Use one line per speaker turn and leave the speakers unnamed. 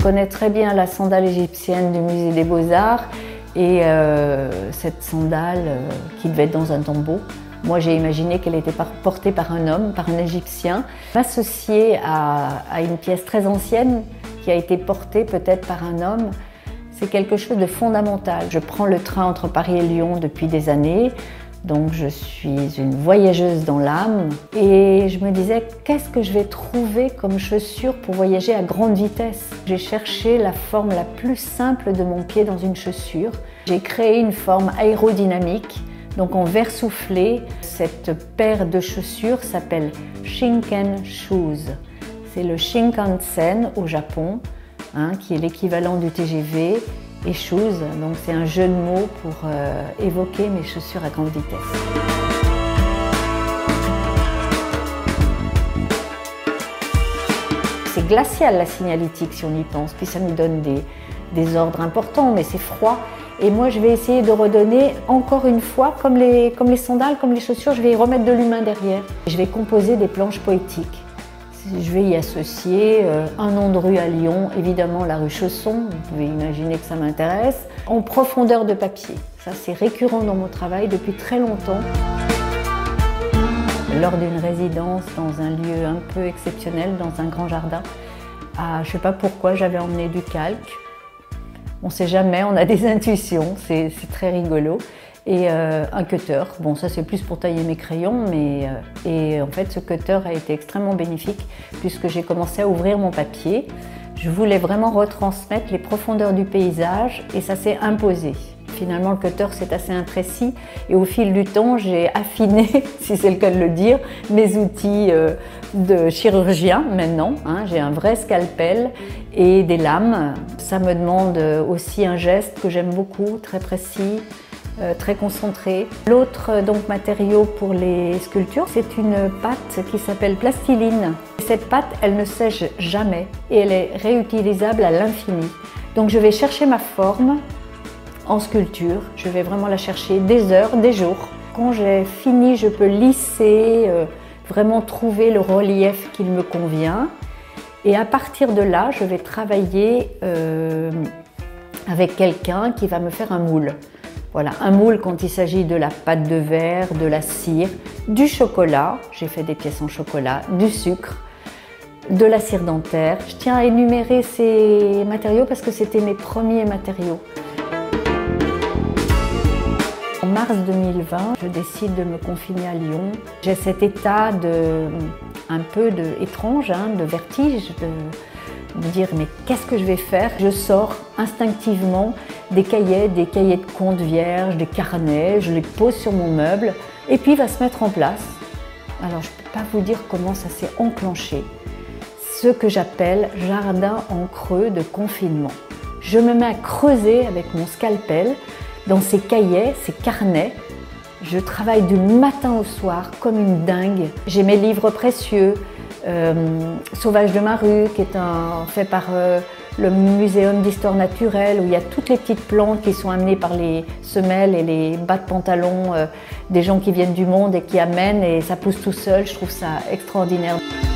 connais très bien la sandale égyptienne du musée des Beaux-Arts et cette sandale qui devait être dans un tombeau. Moi, j'ai imaginé qu'elle était portée par un homme, par un Égyptien. M'associer à une pièce très ancienne qui a été portée peut-être par un homme, c'est quelque chose de fondamental. Je prends le train entre Paris et Lyon depuis des années, donc je suis une voyageuse dans l'âme. Et je me disais, qu'est-ce que je vais trouver comme chaussure pour voyager à grande vitesse? J'ai cherché la forme la plus simple de mon pied dans une chaussure. J'ai créé une forme aérodynamique. Donc en verre soufflé, cette paire de chaussures s'appelle Shinken Shoes. C'est le Shinkansen au Japon, qui est l'équivalent du TGV, et Shoes, donc c'est un jeu de mots pour évoquer mes chaussures à grande vitesse. C'est glacial la signalétique si on y pense, puis ça nous donne des ordres importants, mais c'est froid. Et moi, je vais essayer de redonner, encore une fois, comme les sandales, comme les chaussures, je vais y remettre de l'humain derrière. Je vais composer des planches poétiques. Je vais y associer un nom de rue à Lyon, évidemment la rue Chausson, vous pouvez imaginer que ça m'intéresse, en profondeur de papier. Ça, c'est récurrent dans mon travail depuis très longtemps. Lors d'une résidence dans un lieu un peu exceptionnel, dans un grand jardin, je ne sais pas pourquoi, j'avais emmené du calque. On ne sait jamais, on a des intuitions, c'est très rigolo. Et un cutter, bon ça c'est plus pour tailler mes crayons, et en fait ce cutter a été extrêmement bénéfique puisque j'ai commencé à ouvrir mon papier. Je voulais vraiment retransmettre les profondeurs du paysage et ça s'est imposé. Finalement le cutter c'est assez imprécis et au fil du temps j'ai affiné, si c'est le cas de le dire, mes outils de chirurgien maintenant. J'ai un vrai scalpel et des lames. Ça me demande aussi un geste que j'aime beaucoup, très précis, très concentré. L'autre matériau pour les sculptures, c'est une pâte qui s'appelle plastiline. Cette pâte, elle ne sèche jamais et elle est réutilisable à l'infini. Donc je vais chercher ma forme en sculpture, je vais vraiment la chercher des heures, des jours. Quand j'ai fini, je peux lisser, vraiment trouver le relief qui me convient. Et à partir de là, je vais travailler avec quelqu'un qui va me faire un moule. Voilà, un moule quand il s'agit de la pâte de verre, de la cire, du chocolat, j'ai fait des pièces en chocolat, du sucre, de la cire dentaire. Je tiens à énumérer ces matériaux parce que c'était mes premiers matériaux. En mars 2020, je décide de me confiner à Lyon. J'ai cet état un peu étrange, de vertige, de dire mais qu'est-ce que je vais faire? Je sors instinctivement des cahiers de comptes vierges, des carnets, je les pose sur mon meuble et puis il va se mettre en place. Alors je ne peux pas vous dire comment ça s'est enclenché. Ce que j'appelle jardin en creux de confinement. Je me mets à creuser avec mon scalpel dans ces cahiers, ces carnets. Je travaille du matin au soir comme une dingue. J'ai mes livres précieux, Sauvage de ma rue, qui est fait par le Muséum d'histoire naturelle, où il y a toutes les petites plantes qui sont amenées par les semelles et les bas de pantalon des gens qui viennent du monde et qui amènent, et ça pousse tout seul. Je trouve ça extraordinaire.